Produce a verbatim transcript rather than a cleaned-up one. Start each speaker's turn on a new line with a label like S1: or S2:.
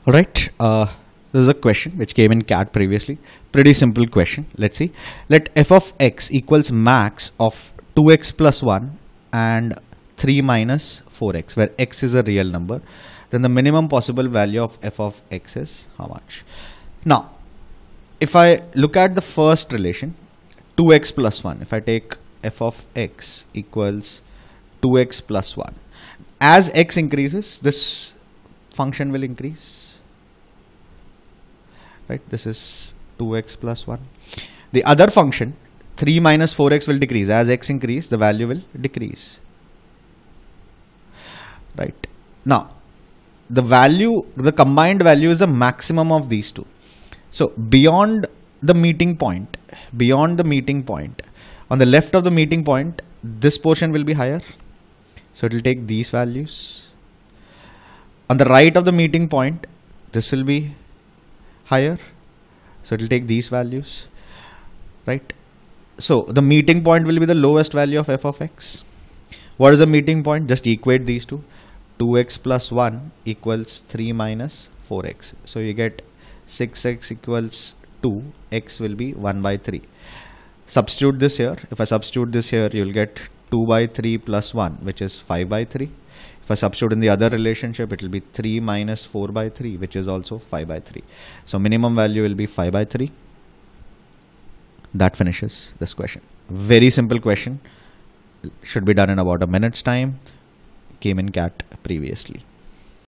S1: All right. Uh, this is a question which came in C A T previously. Pretty simple question. Let's see. Let f of x equals max of two x plus one and three minus four x, where x is a real number. Then the minimum possible value of f of x is how much? Now, if I look at the first relation, two x plus one, if I take f of x equals two x plus one, as x increases, this function will increase, right? This is two x plus one. The other function, three minus four x, will decrease. As x increase, the value will decrease, right? Now, the value, the combined value is the maximum of these two. So beyond the meeting point, beyond the meeting point, on the left of the meeting point, this portion will be higher. So it will take these values. On the right of the meeting point, this will be higher. So it will take these values, right? So the meeting point will be the lowest value of f of x. What is the meeting point? Just equate these two. two x plus one equals three minus four x. So you get six x equals two, x will be one by three. Substitute this here. If I substitute this here, you will get two by three plus one, which is five by three. If I substitute in the other relationship, it will be three minus four by three, which is also five by three. So minimum value will be five by three. That finishes this question. Very simple question. Should be done in about a minute's time. Came in C A T previously.